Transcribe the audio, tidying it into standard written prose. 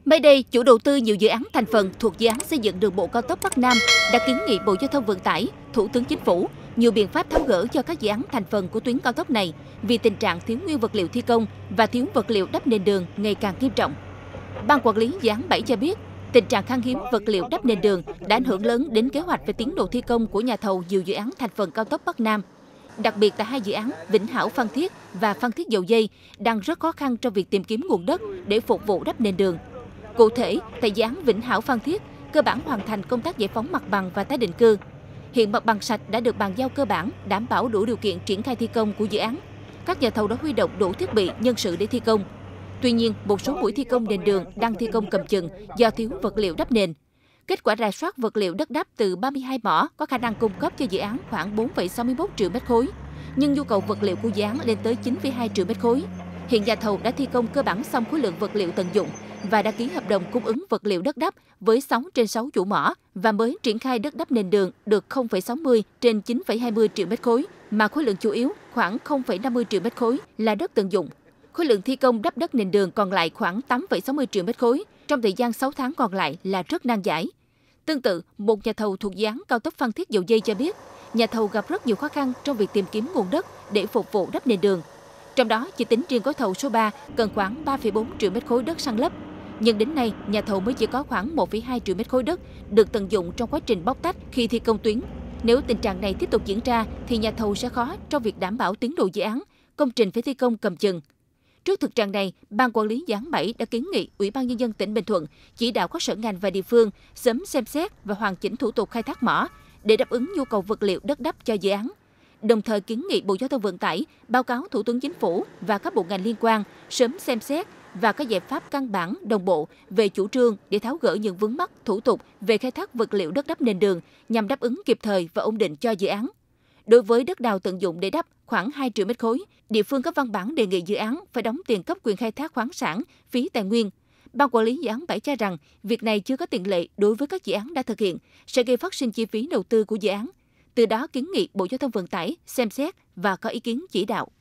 Mới đây, chủ đầu tư nhiều dự án thành phần thuộc dự án xây dựng đường bộ cao tốc Bắc Nam đã kiến nghị Bộ Giao thông Vận tải, Thủ tướng Chính phủ nhiều biện pháp tháo gỡ cho các dự án thành phần của tuyến cao tốc này vì tình trạng thiếu nguyên vật liệu thi công và thiếu vật liệu đắp nền đường ngày càng nghiêm trọng. Ban quản lý dự án 7 cho biết, tình trạng khan hiếm vật liệu đắp nền đường đã ảnh hưởng lớn đến kế hoạch về tiến độ thi công của nhà thầu nhiều dự án thành phần cao tốc Bắc Nam. Đặc biệt tại hai dự án Vĩnh Hảo Phan Thiết và Phan Thiết Dầu Giây đang rất khó khăn trong việc tìm kiếm nguồn đất để phục vụ đắp nền đường. Cụ thể, tại dự án Vĩnh Hảo Phan Thiết, cơ bản hoàn thành công tác giải phóng mặt bằng và tái định cư. Hiện mặt bằng sạch đã được bàn giao cơ bản, đảm bảo đủ điều kiện triển khai thi công của dự án. Các nhà thầu đã huy động đủ thiết bị, nhân sự để thi công. Tuy nhiên, một số mũi thi công nền đường đang thi công cầm chừng do thiếu vật liệu đắp nền. Kết quả rà soát vật liệu đất đắp từ 32 mỏ có khả năng cung cấp cho dự án khoảng 4,61 triệu mét khối, nhưng nhu cầu vật liệu của dự án lên tới 9,2 triệu mét khối. Hiện nhà thầu đã thi công cơ bản xong khối lượng vật liệu tận dụng và đã ký hợp đồng cung ứng vật liệu đất đắp với 6 trên 6 chủ mỏ và mới triển khai đất đắp nền đường được 0,60 trên 9,20 triệu mét khối, mà khối lượng chủ yếu khoảng 0,50 triệu mét khối là đất tận dụng. Khối lượng thi công đắp đất nền đường còn lại khoảng 8,60 triệu mét khối, trong thời gian 6 tháng còn lại là rất nan giải. Tương tự, một nhà thầu thuộc dự án cao tốc Phan Thiết Dầu Giây cho biết, nhà thầu gặp rất nhiều khó khăn trong việc tìm kiếm nguồn đất để phục vụ đắp nền đường. Trong đó, chỉ tính riêng gói thầu số 3 cần khoảng 3,4 triệu mét khối đất san lấp. Nhưng đến nay, nhà thầu mới chỉ có khoảng 1,2 triệu mét khối đất được tận dụng trong quá trình bóc tách khi thi công tuyến. Nếu tình trạng này tiếp tục diễn ra, thì nhà thầu sẽ khó trong việc đảm bảo tiến độ dự án, công trình phải thi công cầm chừng. Trước thực trạng này, Ban quản lý dự án 7 đã kiến nghị Ủy ban Nhân dân tỉnh Bình Thuận chỉ đạo các sở ngành và địa phương sớm xem xét và hoàn chỉnh thủ tục khai thác mỏ để đáp ứng nhu cầu vật liệu đất đắp cho dự án. Đồng thời kiến nghị Bộ Giao thông Vận tải báo cáo Thủ tướng Chính phủ và các bộ ngành liên quan sớm xem xét và có giải pháp căn bản đồng bộ về chủ trương để tháo gỡ những vướng mắc thủ tục về khai thác vật liệu đất đắp nền đường nhằm đáp ứng kịp thời và ổn định cho dự án. Đối với đất đào tận dụng để đắp khoảng 2 triệu mét khối, địa phương có văn bản đề nghị dự án phải đóng tiền cấp quyền khai thác khoáng sản, phí tài nguyên. Ban quản lý dự án 7 cho rằng việc này chưa có tiền lệ đối với các dự án đã thực hiện, sẽ gây phát sinh chi phí đầu tư của dự án. Từ đó kiến nghị Bộ Giao thông Vận tải xem xét và có ý kiến chỉ đạo.